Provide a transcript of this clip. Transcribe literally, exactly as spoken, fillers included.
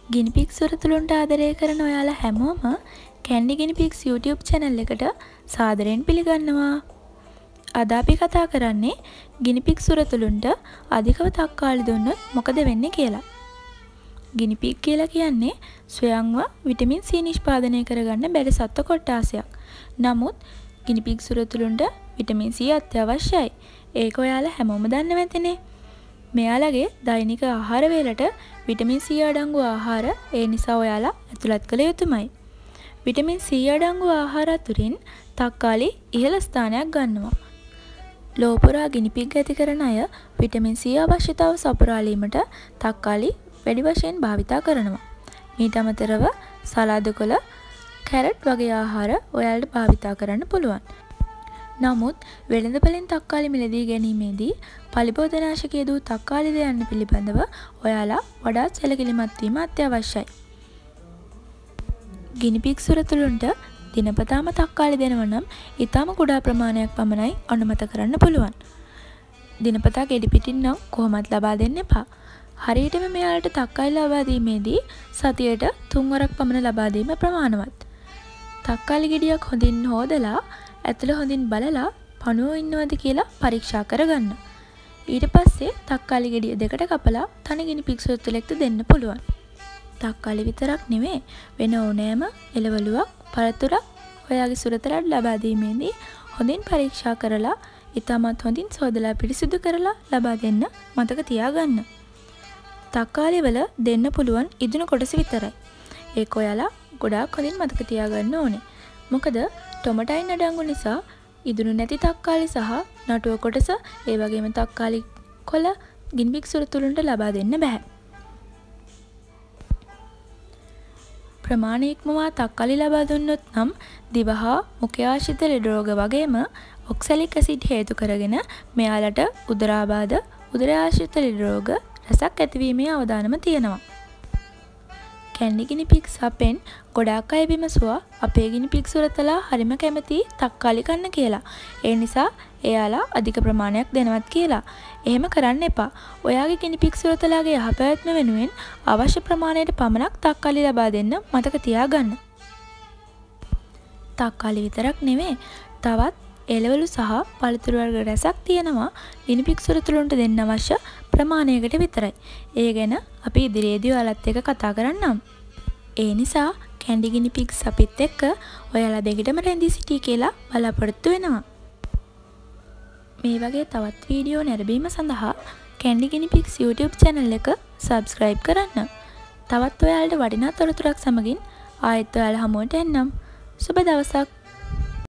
Guinea Pigs සුරතලුන්ට ආදරය කරන ඔයාලා හැමෝම Kandy Guinea Pigs YouTube channel එකට සාදරයෙන් පිළිගන්නවා. අද අපි කතා කරන්නේ Guinea Pigs සුරතලුන්ට අධිකව තක්කාලි දුන්නොත් මොකද වෙන්නේ කියලා. Guinea Pig කියලා කියන්නේ ස්වයංව විටමින් C නිෂ්පාදනය කරගන්න බැරි සත්ත්ව කොට්ටාසයක්. නමුත් Guinea Pig සුරතලුන්ට විටමින් C අත්‍යවශ්‍යයි. ඒක ඔයාලා හැමෝම දන්නව ඇතිනේ. මෙයාලගේ දෛනික ආහාර වේලට විටමින් C අඩංගු ආහාර ඒ නිසා ඔයාලා ඇතුළත් කළ යුතුමයි. විටමින් C අඩංගු ආහාර අතුරින් තක්කාලි ඉහළ ස්ථානයක් ගන්නවා. ලෝපුරා Guinea Pig ඇති කරන අය විටමින් C අවශ්‍යතාව සපුරාලීමට තක්කාලි වැඩි වශයෙන් භාවිතා කරනවා. මීට අමතරව සලාද කොළ, කැරට් වගේ ආහාර ඔයාලට භාවිතා කරන්න පුළුවන්. නමුත් වෙළඳපොලෙන් තක්කාලි මිලදී ගැනීමේදී පලිබෝධනාශකයේ දූ තක්කාලිද යන්න පිළිබඳව ඔයාලා වඩාත් සැලකිලිමත් වීම අත්‍යවශ්‍යයි. Guinea Pig සුරතලුන්ට දිනපතාම තක්කාලි දෙනවා නම් ඊටම කුඩා ප්‍රමාණයක් පමණයි අනුමත කරන්න පුළුවන්. දිනපතා ගෙඩි පිටින් නම් කොහොමත් ලබා දෙන්න එපා. හරියටම මෙයාලට තක්කාලි ලබා දීමේදී සතියට තුන් වරක් පමණ ලබා දීම ප්‍රමාණවත්. තක්කාලි ගෙඩියක් හොඳින් හොදලා ඇතුළ හොඳින් බලලා පණුව ඉන්නවද කියලා පරීක්ෂා කරගන්න. ඊට පස්සේ තක්කාලි ගෙඩිය දෙකට කපලා තනි Guinea Pig සුරතලෙක්ට දෙන්න පුළුවන්. තක්කාලි විතරක් නෙවෙයි වෙන ඕනෑම එළවලුවක්, පළතුරක් ඔයාගේ සුරතලට ලබා දීමේදී හොඳින් පරීක්ෂා කරලා ඉතාමත් හොඳින් සෝදලා පිරිසිදු කරලා ලබා දෙන්න මතක තියාගන්න. තක්කාලි වල දෙන්න පුළුවන් ඉදුණු කොටස විතරයි. ඒක ඔයාලා ගොඩාක් හොඳින් මතක තියාගන්න ඕනේ. මොකද ටොමටයින් අඩංගු නිසා ඉදුණු නැති තක්කාලි සහ නටුව කොටස ඒ වගේම තක්කාලි කොළ Guinea Pig සුරතලුන්ට ලබා දෙන්න බෑ. ප්‍රමාණය ඉක්මවා තක්කාලි ලබා දුන්නොත් නම් දිව හා මුඛාශ්‍රිත ලෙඩ රෝග වගේම ඔක්සැලික් ඇසිඩ් හේතු කරගෙන මෙයාලට උදරාබාධ, උදරාශ්‍රිත ලෙඩ රෝග රසක් ඇතිවීමේ අවදානම තියෙනවා. Kandy Guinea Pigs අපෙන් ගොඩාක් අය විමසුවා අපේ Guinea Pig සුරතලා හරිම කැමති තක්කාලි කන්න කියලා. ඒ නිසා එයාලා අධික ප්‍රමාණයක් දෙනවත් කියලා. එහෙම කරන්න එපා. ඔයාගේ Guinea Pig සුරතලාගේ යහපැවැත්ම වෙනුවෙන් අවශ්‍ය ප්‍රමාණයට පමණක් තක්කාලි ලබා දෙන්න මතක තියාගන්න. තක්කාලි විතරක් නෙවෙයි තවත් එළවලු සහ පළතුරු වර්ග රැසක් තියෙනවා Guinea Pig සුරතලුන්ට දෙන්න අවශ්‍ය ප්‍රමාණයකට විතරයි. ඒ ගැන අපි ඉදිරියේදී ඔයාලත් එක්ක කතා කරන්නම්. ඒ නිසා Kandy Guinea Pigs අපිත් එක්ක ඔයාලා දෙකටම රැඳී සිටී කියලා බලාපොරොත්තු වෙනවා. මේ වගේ තවත් වීඩියෝ නැරඹීම සඳහා Kandy Guinea Pigs YouTube channel එක subscribe කරන්න. තවත් ඔයාලට වටිනා තොරතුරක් සමගින් ආයෙත් ඔයාලා හමුවට එන්නම්. සුබ දවසක්.